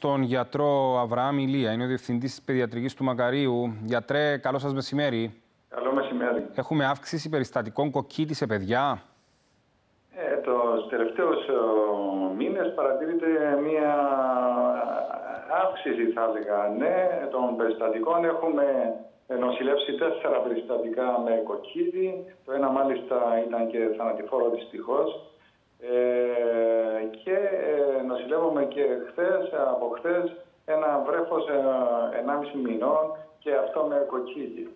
Τον γιατρό Αβραάμ Ηλία, είναι ο διευθυντής της Παιδιατρικής του Μακαρίου. Γιατρέ, καλό σας μεσημέρι. Καλό μεσημέρι. Έχουμε αύξηση περιστατικών κοκκίτη σε παιδιά. Τους τελευταίους μήνες παρατηρείται μία αύξηση, θα έλεγα, ναι, των περιστατικών. Έχουμε νοσηλεύσει 4 περιστατικά με κοκκίτη. Το ένα μάλιστα ήταν και θανατηφόρο δυστυχώς. Και νοσηλεύουμε και από χθες ένα βρέφος 1,5 μηνών και αυτό με κοκκίτη.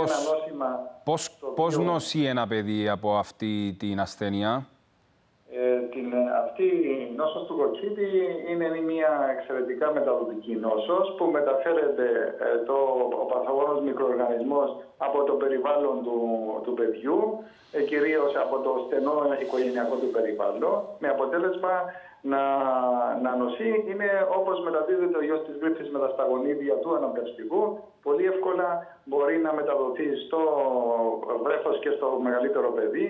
Πώς νοσεί ένα παιδί από αυτή την ασθένεια? Αυτή η νόσος του κοκκίτη είναι μια εξαιρετικά μεταδοτική νόσος που μεταφέρεται ο παθογόνος μικροοργανισμός από το περιβάλλον του παιδιού, κυρίως από το στενό οικογενειακό του περιβάλλον, με αποτέλεσμα να νοσεί. Είναι όπως μεταδίδεται ο ιός της γρίπης με τα σταγονίδια του αναπνευστικού. Πολύ εύκολα μπορεί να μεταδοθεί στο βρέφος και στο μεγαλύτερο παιδί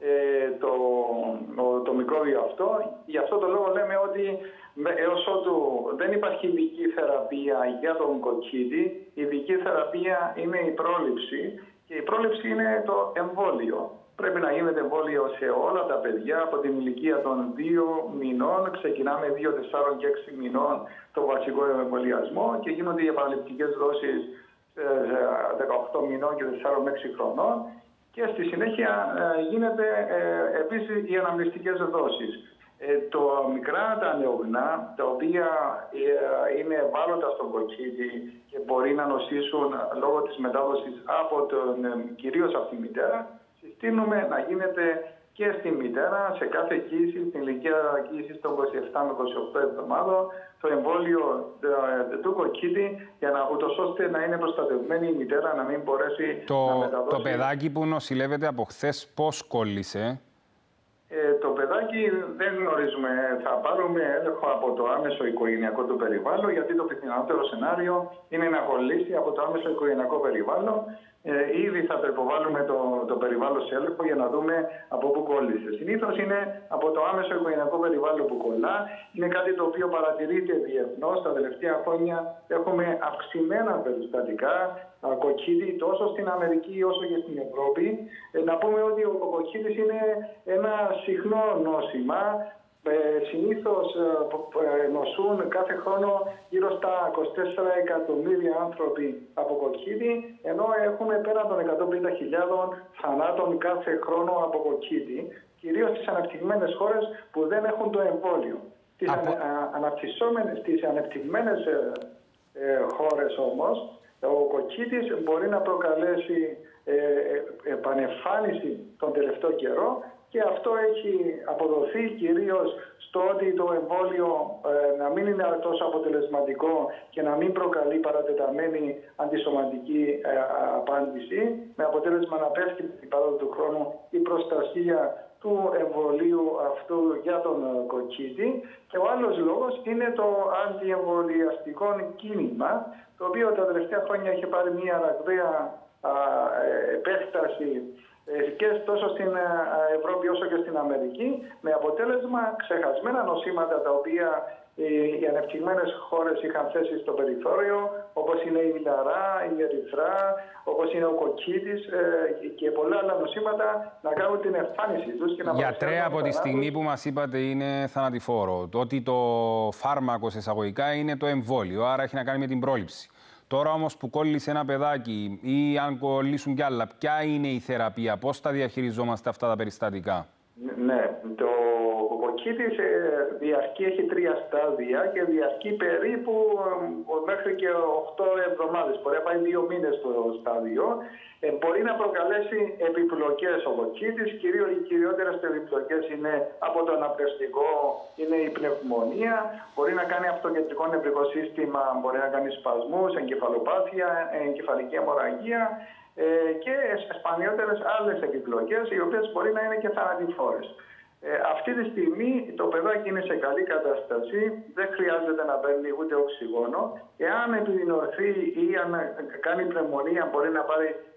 το μικρόβιο αυτό. Γι' αυτό το λόγο λέμε ότι έως ότου δεν υπάρχει ειδική θεραπεία για τον κοκκίτη, η ειδική θεραπεία είναι η πρόληψη και η πρόληψη είναι το εμβόλιο. Πρέπει να γίνεται εμβόλιο σε όλα τα παιδιά από την ηλικία των 2 μηνών. Ξεκινάμε 2, 4 και 6 μηνών το βασικό εμβολιασμό και γίνονται οι επαναληπτικές δόσεις 18 μηνών και 4 με 6 χρονών. Και στη συνέχεια γίνεται επίσης οι αναμνηστικές δόσεις. Το μικρά τα νεογνά, τα οποία είναι ευάλωτα στον κοκκίτη και μπορεί να νοσήσουν λόγω της μετάδοσης κυρίως από τη μητέρα, συστήνουμε να γίνεται και στη μητέρα, σε κάθε κοίηση, στην ηλικία κοίησης των 27 με 28 εβδομάδων, το εμβόλιο του κοκκίτη, για ούτως ώστε να είναι προστατευμένη η μητέρα, να μην μπορέσει να μεταδώσει. Το παιδάκι που νοσηλεύεται από χθες πώς κόλλησε? Το παιδάκι δεν γνωρίζουμε. Θα πάρουμε έλεγχο από το άμεσο οικογενειακό του περιβάλλον, γιατί το πιθανότερο σενάριο είναι να κολλήσει από το άμεσο οικογενειακό περιβάλλον. Ήδη θα το υποβάλουμε το περιβάλλον σε έλεγχο για να δούμε από πού κόλλησε. Συνήθως είναι από το άμεσο οικογενειακό περιβάλλον που κολλά. Είναι κάτι το οποίο παρατηρείται διεθνώς. Τα τελευταία χρόνια έχουμε αυξημένα περιστατικά κοκκίτη τόσο στην Αμερική όσο και στην Ευρώπη. Να πούμε ότι ο κοκκίτης είναι ένα συχνό νόσημα. Συνήθως νοσούν κάθε χρόνο γύρω στα 24 εκατομμύρια άνθρωποι από κοκκίτη, ενώ έχουμε πέραν των 150.000 θανάτων κάθε χρόνο από κοκκίτη, κυρίως στις αναπτυγμένες χώρες που δεν έχουν το εμβόλιο. Στις αναπτυγμένες χώρες όμως, ο κοκκίτης μπορεί να προκαλέσει επανεμφάνιση τον τελευταίο καιρό. Και αυτό έχει αποδοθεί κυρίως στο ότι το εμβόλιο να μην είναι τόσο αποτελεσματικό και να μην προκαλεί παρατεταμένη αντισωματική απάντηση, με αποτέλεσμα να πέφτει την παράδοση του χρόνου η προστασία του εμβολίου αυτού για τον κοκκίτη. Και ο άλλος λόγος είναι το αντιεμβολιαστικό κίνημα, το οποίο τα τελευταία χρόνια έχει πάρει μια ραγδαία επέκταση και τόσο στην Ευρώπη όσο και στην Αμερική, με αποτέλεσμα ξεχασμένα νοσήματα τα οποία οι ανεπτυγμένες χώρες είχαν θέσει στο περιθώριο, όπως είναι η λαρά, η ερυθρά, όπως είναι ο κοκκίτης και πολλά άλλα νοσήματα να κάνουν την εμφάνιση τους. Γιατρέ, από τη στιγμή που μας είπατε είναι θανατηφόρο, το ότι το φάρμακο σε εισαγωγικά είναι το εμβόλιο, άρα έχει να κάνει με την πρόληψη. Τώρα όμως που κόλλησε ένα παιδάκι ή αν κολλήσουν κι άλλα, ποια είναι η θεραπεία, πώς τα διαχειριζόμαστε αυτά τα περιστατικά? Ναι, ο κοκκίτης διαρκεί, έχει 3 στάδια και διαρκεί περίπου μέχρι και 8 εβδομάδες. Μπορεί να πάει 2 μήνες το στάδιο. Μπορεί να προκαλέσει επιπλοκές ο κοκκίτης. Οι κυριότερες επιπλοκές είναι από το αναπνευστικό, είναι η πνευμονία. Μπορεί να κάνει αυτοκεντρικό νευρικό σύστημα, μπορεί να κάνει σπασμούς, εγκεφαλοπάθεια, εγκεφαλική αιμορραγία και σπανιότερες άλλες επιπλοκές, οι οποίες μπορεί να είναι και θανατηφόρες. Αυτή τη στιγμή το παιδάκι είναι σε καλή κατάσταση, δεν χρειάζεται να παίρνει ούτε οξυγόνο. Εάν επιδεινωθεί ή αν κάνει πνευμονία, μπορεί να πάρει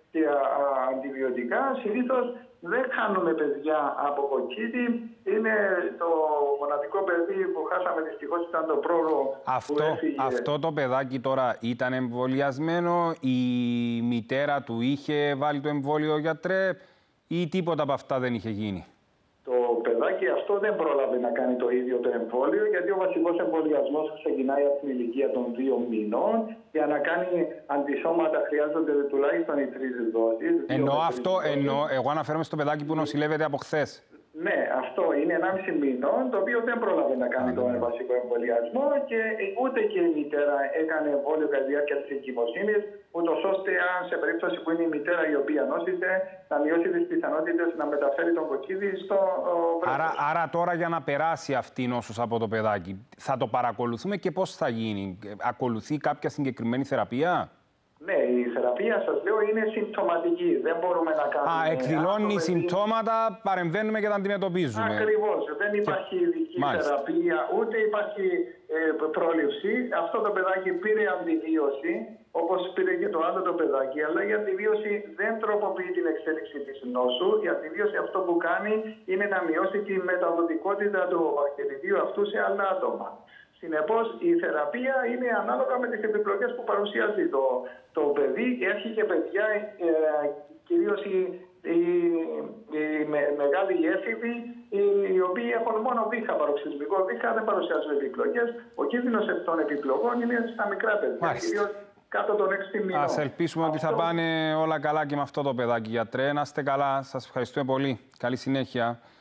και αντιβιωτικά. Συνήθως δεν χάνουμε παιδιά από κοκκίτη. Είναι το μοναδικό παιδί που χάσαμε δυστυχώς, ήταν το πρόωρο που έφυγε. Αυτό το παιδάκι τώρα ήταν εμβολιασμένο, η μητέρα του είχε βάλει το εμβόλιο, γιατρέ, ή τίποτα από αυτά δεν είχε γίνει? Το παιδάκι αυτό δεν πρόλαβε να κάνει το ίδιο το εμβόλιο, γιατί ο βασικός εμβολιασμός ξεκινάει από την ηλικία των 2 μηνών. Για να κάνει αντισώματα χρειάζονται τουλάχιστον οι 3 δόσεις. Εγώ αναφέρομαι στο παιδάκι που νοσηλεύεται από χθες. Ναι, αυτό είναι 1,5 μήνων, το οποίο δεν πρόλαβε να κάνει τον βασικό εμβολιασμό και ούτε και η μητέρα έκανε εμβόλιο κατά τη διάρκεια της εγκυμοσύνης, ούτως ώστε αν σε περίπτωση που είναι η μητέρα η οποία νόσησε, να μειώσει τις πιθανότητες να μεταφέρει τον κοκκίδι στο βρέφος. Άρα τώρα για να περάσει αυτή η νόσος από το παιδάκι, θα το παρακολουθούμε και πώς θα γίνει? Ακολουθεί κάποια συγκεκριμένη θεραπεία? Ναι, η θεραπεία, σας λέω, είναι συμπτωματική. Δεν μπορούμε να κάνουμε... εκδηλώνει συμπτώματα, παρεμβαίνουμε και τα αντιμετωπίζουμε. Ακριβώς. Δεν υπάρχει ειδική θεραπεία, ούτε υπάρχει πρόληψη. Αυτό το παιδάκι πήρε αντιβίωση, όπως πήρε και το άλλο το παιδάκι, αλλά η αντιβίωση δεν τροποποιεί την εξέλιξη της νόσου. Η αντιβίωση αυτό που κάνει είναι να μειώσει τη μεταδοτικότητα του βακτηριδίου αυτού σε άλλα άτομα. Συνεπώς, η θεραπεία είναι ανάλογα με τις επιλογές που παρουσιάζει το παιδί. Έχει και παιδιά, κυρίως οι μεγάλοι έφηβοι, οι οποίοι έχουν μόνο βήχα, παροξυσμικό βήχα, δεν παρουσιάζουν επιλογές. Ο κίνδυνος των επιλογών είναι στα μικρά παιδιά, κυρίως κάτω των 6 μηνών. Ας ελπίσουμε ότι θα πάνε όλα καλά και με αυτό το παιδάκι, γιατρέ. Να είστε καλά. Σας ευχαριστούμε πολύ. Καλή συνέχεια.